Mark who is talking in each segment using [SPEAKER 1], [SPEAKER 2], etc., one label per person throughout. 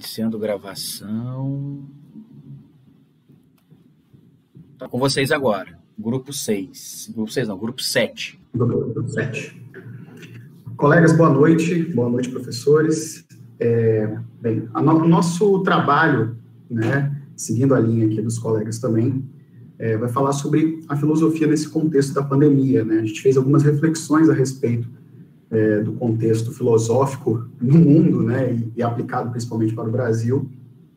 [SPEAKER 1] Iniciando gravação. Está com vocês agora. Grupo 6. Grupo 6 não, grupo 7.
[SPEAKER 2] Grupo 7. Colegas, boa noite. Boa noite, professores. O nosso trabalho, né, seguindo a linha aqui dos colegas também, vai falar sobre a filosofia nesse contexto da pandemia, né? A gente fez algumas reflexões a respeito do contexto filosófico no mundo, né, e aplicado principalmente para o Brasil,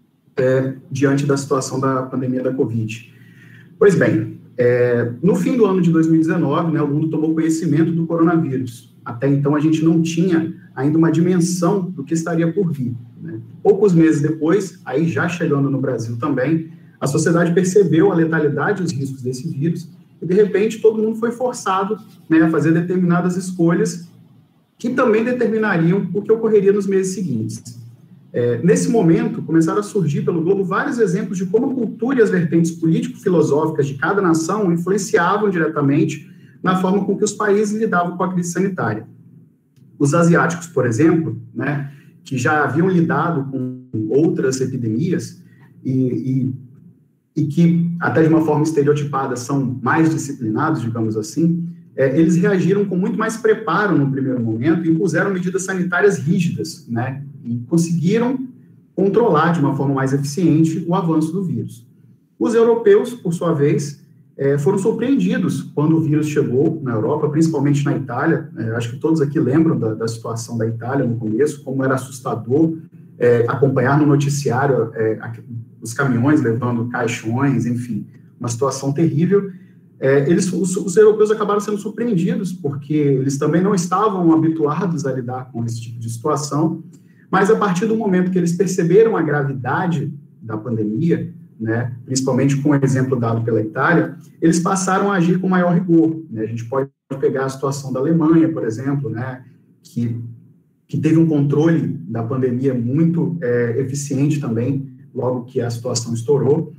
[SPEAKER 2] diante da situação da pandemia da Covid. Pois bem, no fim do ano de 2019, né, o mundo tomou conhecimento do coronavírus. Até então, a gente não tinha ainda uma dimensão do que estaria por vir, né? Poucos meses depois, aí já chegando no Brasil também, a sociedade percebeu a letalidade e os riscos desse vírus, e de repente todo mundo foi forçado, né, a fazer determinadas escolhas que também determinariam o que ocorreria nos meses seguintes. Nesse momento, começaram a surgir pelo globo vários exemplos de como a cultura e as vertentes político-filosóficas de cada nação influenciavam diretamente na forma com que os países lidavam com a crise sanitária. Os asiáticos, por exemplo, né, que já haviam lidado com outras epidemias e que, até de uma forma estereotipada, são mais disciplinados, digamos assim, eles reagiram com muito mais preparo no primeiro momento e impuseram medidas sanitárias rígidas, né, e conseguiram controlar de uma forma mais eficiente o avanço do vírus. Os europeus, por sua vez, foram surpreendidos quando o vírus chegou na Europa, principalmente na Itália. Acho que todos aqui lembram da situação da Itália no começo, como era assustador acompanhar no noticiário os caminhões levando caixões, enfim, uma situação terrível. Os europeus acabaram sendo surpreendidos, porque eles também não estavam habituados a lidar com esse tipo de situação, mas a partir do momento que eles perceberam a gravidade da pandemia, né, principalmente com o exemplo dado pela Itália, eles passaram a agir com maior rigor, né? A gente pode pegar a situação da Alemanha, por exemplo, né, que teve um controle da pandemia muito eficiente também, logo que a situação estourou.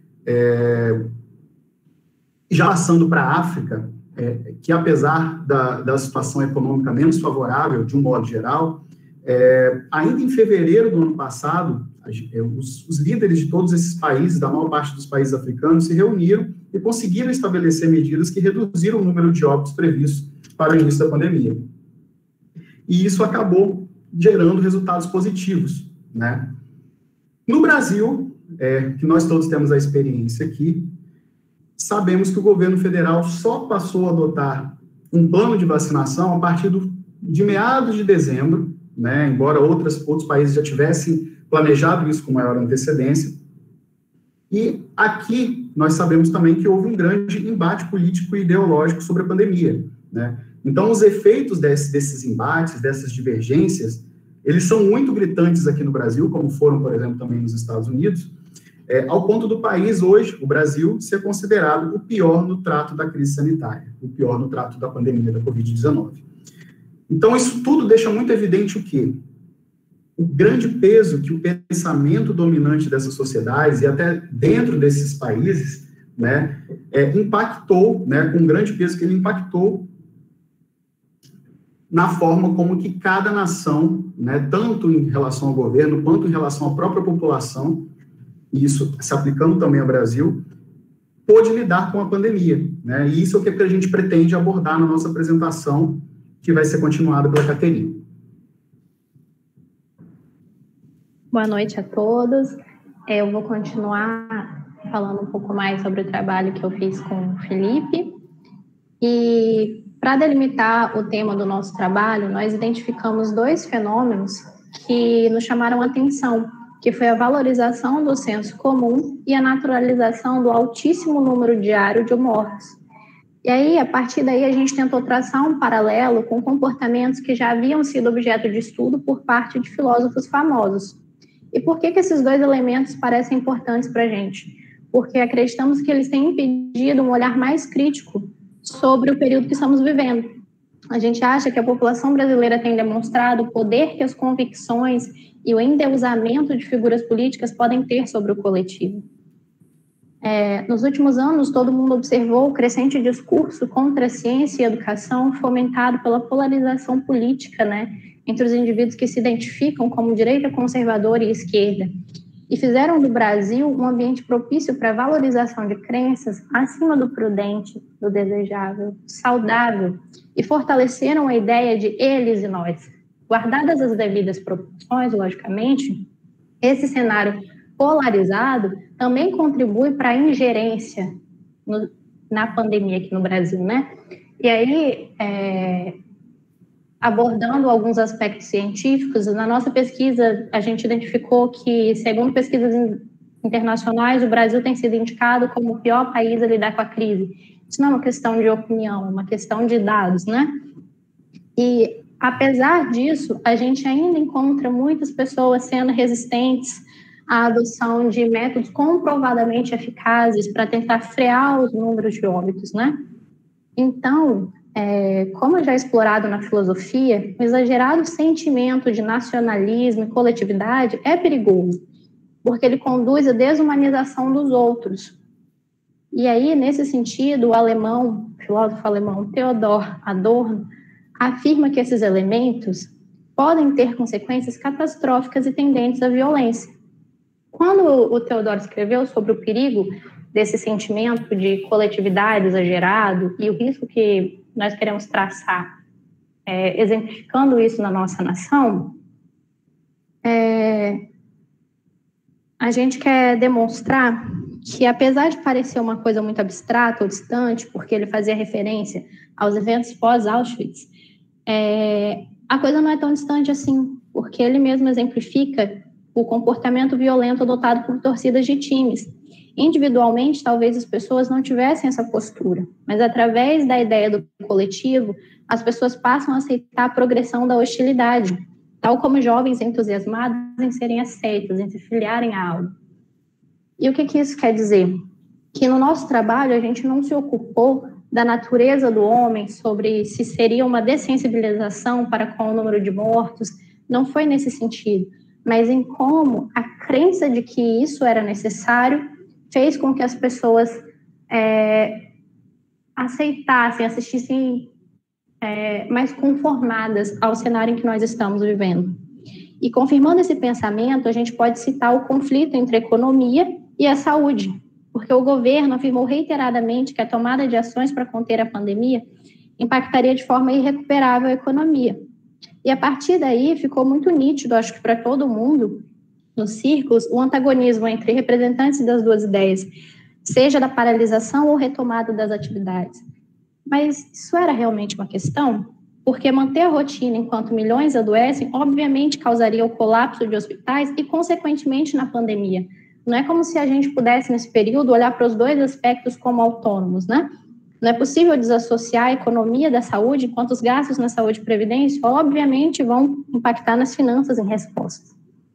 [SPEAKER 2] Já passando para a África, que apesar da situação econômica menos favorável, de um modo geral, ainda em fevereiro do ano passado, os líderes de todos esses países, da maior parte dos países africanos, se reuniram e conseguiram estabelecer medidas que reduziram o número de óbitos previstos para o início da pandemia. E isso acabou gerando resultados positivos, né? No Brasil, que nós todos temos a experiência aqui, sabemos que o governo federal só passou a adotar um plano de vacinação a partir de meados de dezembro, né, embora outros países já tivessem planejado isso com maior antecedência. E aqui nós sabemos também que houve um grande embate político e ideológico sobre a pandemia, né? Então, os efeitos desses embates, dessas divergências, eles são muito gritantes aqui no Brasil, como foram, por exemplo, também nos Estados Unidos, ao ponto do país, hoje, o Brasil, ser considerado o pior no trato da crise sanitária, o pior no trato da pandemia da Covid-19. Então, isso tudo deixa muito evidente o quê? O grande peso que o pensamento dominante dessas sociedades, e até dentro desses países, né, impactou, né, com um grande peso que ele impactou na forma como que cada nação, né, tanto em relação ao governo, quanto em relação à própria população, e isso se aplicando também ao Brasil, pôde lidar com a pandemia, né? E isso é o que a gente pretende abordar na nossa apresentação, que vai ser continuada pela Caterina.
[SPEAKER 3] Boa noite a todos. Eu vou continuar falando um pouco mais sobre o trabalho que eu fiz com o Felipe. E para delimitar o tema do nosso trabalho, nós identificamos dois fenômenos que nos chamaram a atenção, que foi a valorização do senso comum e a naturalização do altíssimo número diário de mortes. E aí, a partir daí, a gente tentou traçar um paralelo com comportamentos que já haviam sido objeto de estudo por parte de filósofos famosos. E por que esses dois elementos parecem importantes para a gente? Porque acreditamos que eles têm impedido um olhar mais crítico sobre o período que estamos vivendo. A gente acha que a população brasileira tem demonstrado o poder que as convicções e o endeusamento de figuras políticas podem ter sobre o coletivo. Nos últimos anos, todo mundo observou o crescente discurso contra a ciência e a educação fomentado pela polarização política, né, entre os indivíduos que se identificam como direita conservadora e esquerda, e fizeram do Brasil um ambiente propício para a valorização de crenças acima do prudente, do desejável, saudável, e fortaleceram a ideia de eles e nós. Guardadas as devidas proporções, logicamente, esse cenário polarizado também contribui para a ingerência na pandemia aqui no Brasil, né? E aí, abordando alguns aspectos científicos, na nossa pesquisa a gente identificou que, segundo pesquisas internacionais, o Brasil tem sido indicado como o pior país a lidar com a crise. Isso não é uma questão de opinião, é uma questão de dados, né? E, apesar disso, a gente ainda encontra muitas pessoas sendo resistentes à adoção de métodos comprovadamente eficazes para tentar frear os números de óbitos, né? Então, como já é explorado na filosofia, o exagerado sentimento de nacionalismo e coletividade é perigoso, porque ele conduz à desumanização dos outros. E aí, nesse sentido, o filósofo alemão Theodor Adorno afirma que esses elementos podem ter consequências catastróficas e tendentes à violência. Quando o Theodor escreveu sobre o perigo desse sentimento de coletividade exagerado e o risco que nós queremos traçar, exemplificando isso na nossa nação, a gente quer demonstrar que, apesar de parecer uma coisa muito abstrata ou distante, porque ele fazia referência aos eventos pós-Auschwitz, a coisa não é tão distante assim, porque ele mesmo exemplifica o comportamento violento adotado por torcidas de times. Individualmente, talvez as pessoas não tivessem essa postura, mas através da ideia do coletivo, as pessoas passam a aceitar a progressão da hostilidade, tal como jovens entusiasmados em serem aceitos, em se filiarem a algo. E o que isso quer dizer? Que no nosso trabalho a gente não se ocupou da natureza do homem, sobre se seria uma dessensibilização para com o número de mortos, não foi nesse sentido, mas em como a crença de que isso era necessário fez com que as pessoas aceitassem, assistissem mais conformadas ao cenário em que nós estamos vivendo. E confirmando esse pensamento, a gente pode citar o conflito entre a economia e a saúde, porque o governo afirmou reiteradamente que a tomada de ações para conter a pandemia impactaria de forma irrecuperável a economia. E a partir daí ficou muito nítido, acho que para todo mundo, nos círculos, o antagonismo entre representantes das duas ideias, seja da paralisação ou retomada das atividades. Mas isso era realmente uma questão? Porque manter a rotina enquanto milhões adoecem, obviamente causaria o colapso de hospitais e, consequentemente, na pandemia. Não é como se a gente pudesse, nesse período, olhar para os dois aspectos como autônomos, né? Não é possível desassociar a economia da saúde, enquanto os gastos na saúde e previdência, obviamente, vão impactar nas finanças em resposta.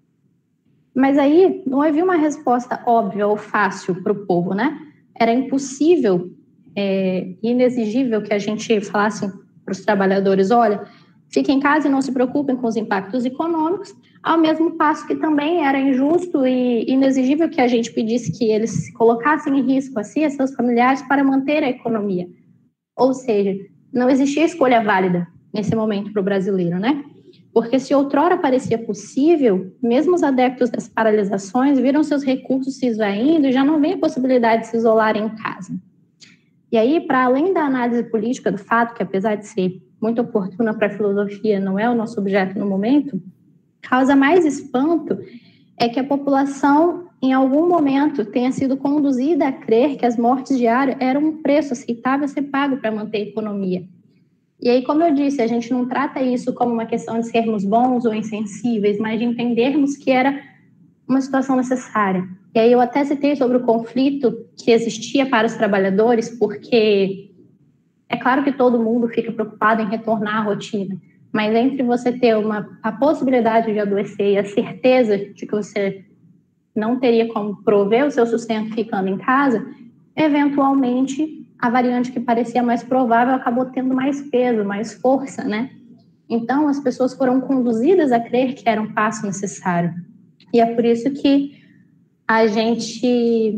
[SPEAKER 3] Mas aí não havia uma resposta óbvia ou fácil para o povo, né? Era impossível, inexigível que a gente falasse para os trabalhadores, olha, fiquem em casa e não se preocupem com os impactos econômicos, ao mesmo passo que também era injusto e inexigível que a gente pedisse que eles se colocassem em risco a si e a seus familiares para manter a economia. Ou seja, não existia escolha válida nesse momento para o brasileiro, né? Porque se outrora parecia possível, mesmo os adeptos das paralisações viram seus recursos se esvaindo e já não vem a possibilidade de se isolarem em casa. E aí, para além da análise política do fato, que apesar de ser muito oportuna para a filosofia, não é o nosso objeto no momento, causa mais espanto é que a população, em algum momento, tenha sido conduzida a crer que as mortes diárias eram um preço aceitável a ser pago para manter a economia. E aí, como eu disse, a gente não trata isso como uma questão de sermos bons ou insensíveis, mas de entendermos que era uma situação necessária. E aí eu até citei sobre o conflito que existia para os trabalhadores, porque é claro que todo mundo fica preocupado em retornar à rotina, mas entre você ter a possibilidade de adoecer e a certeza de que você não teria como prover o seu sustento ficando em casa, eventualmente a variante que parecia mais provável acabou tendo mais peso, mais força, né? Então, as pessoas foram conduzidas a crer que era um passo necessário. E é por isso que a gente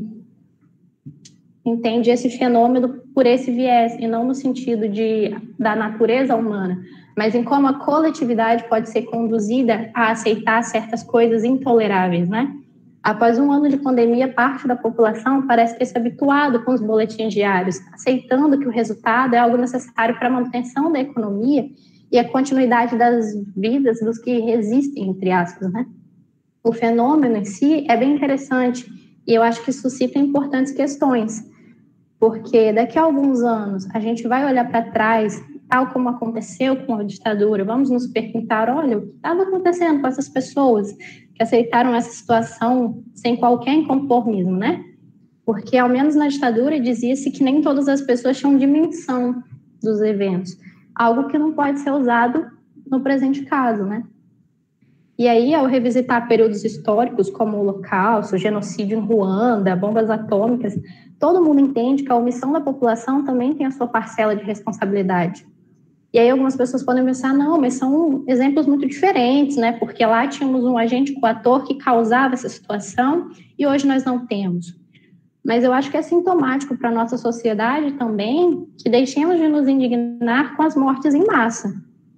[SPEAKER 3] entende esse fenômeno por esse viés, e não no sentido da natureza humana, mas em como a coletividade pode ser conduzida a aceitar certas coisas intoleráveis, né? Após um ano de pandemia, parte da população parece ter se habituado com os boletins diários, aceitando que o resultado é algo necessário para a manutenção da economia e a continuidade das vidas dos que resistem, entre aspas, né? O fenômeno em si é bem interessante e eu acho que suscita importantes questões, porque daqui a alguns anos a gente vai olhar para trás, tal como aconteceu com a ditadura, vamos nos perguntar, olha, o que estava acontecendo com essas pessoas que aceitaram essa situação sem qualquer inconformismo, né? Porque, ao menos na ditadura, dizia-se que nem todas as pessoas tinham dimensão dos eventos, algo que não pode ser usado no presente caso, né? E aí, ao revisitar períodos históricos como o Holocausto, o genocídio em Ruanda, bombas atômicas, todo mundo entende que a omissão da população também tem a sua parcela de responsabilidade. E aí algumas pessoas podem pensar, não, mas são exemplos muito diferentes, né? Porque lá tínhamos um agente coator que causava essa situação e hoje nós não temos. Mas eu acho que é sintomático para a nossa sociedade também que deixemos de nos indignar com as mortes em massa.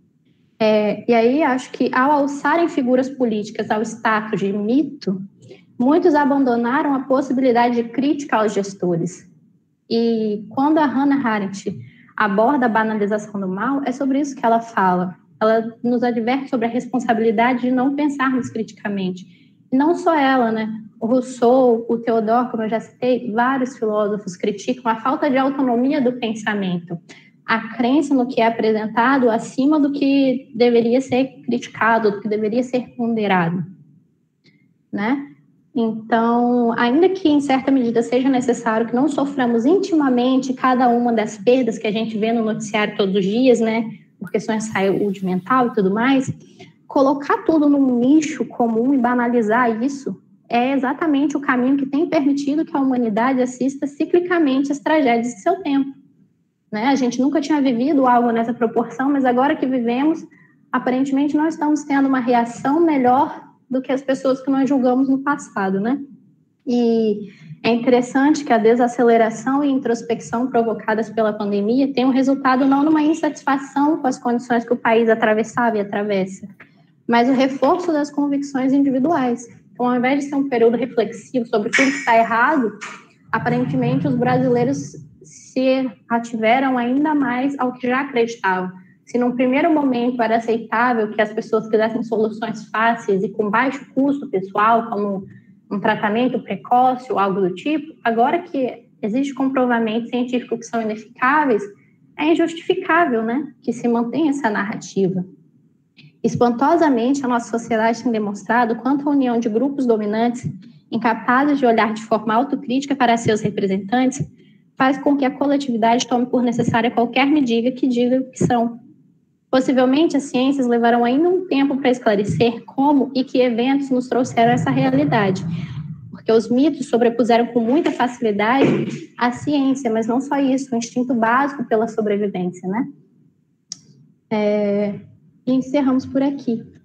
[SPEAKER 3] E aí acho que ao alçarem figuras políticas ao status de mito, muitos abandonaram a possibilidade de crítica aos gestores. E quando a Hannah Arendt aborda a banalização do mal, é sobre isso que ela fala. Ela nos adverte sobre a responsabilidade de não pensarmos criticamente. E não só ela, né? O Rousseau, o Theodore, como eu já citei, vários filósofos criticam a falta de autonomia do pensamento, a crença no que é apresentado acima do que deveria ser criticado, do que deveria ser ponderado, né? Então, ainda que em certa medida seja necessário que não soframos intimamente cada uma das perdas que a gente vê no noticiário todos os dias, né, por questões de saúde mental e tudo mais, colocar tudo num nicho comum e banalizar isso é exatamente o caminho que tem permitido que a humanidade assista ciclicamente às tragédias de seu tempo, né? A gente nunca tinha vivido algo nessa proporção, mas agora que vivemos, aparentemente nós estamos tendo uma reação melhor do que as pessoas que nós julgamos no passado, né? E é interessante que a desaceleração e introspecção provocadas pela pandemia tenham resultado não numa insatisfação com as condições que o país atravessava e atravessa, mas o reforço das convicções individuais. Então, ao invés de ser um período reflexivo sobre tudo que está errado, aparentemente os brasileiros se ativeram ainda mais ao que já acreditavam. Se num primeiro momento era aceitável que as pessoas quisessem soluções fáceis e com baixo custo pessoal, como um tratamento precoce ou algo do tipo, agora que existe comprovamento científico que são ineficáveis, é injustificável, né, que se mantenha essa narrativa. Espantosamente, a nossa sociedade tem demonstrado quanto a união de grupos dominantes, incapazes de olhar de forma autocrítica para seus representantes, faz com que a coletividade tome por necessária qualquer medida que diga o que são. Possivelmente, as ciências levarão ainda um tempo para esclarecer como e que eventos nos trouxeram essa realidade, porque os mitos sobrepuseram com muita facilidade a ciência, mas não só isso, o instinto básico pela sobrevivência, né? E encerramos por aqui.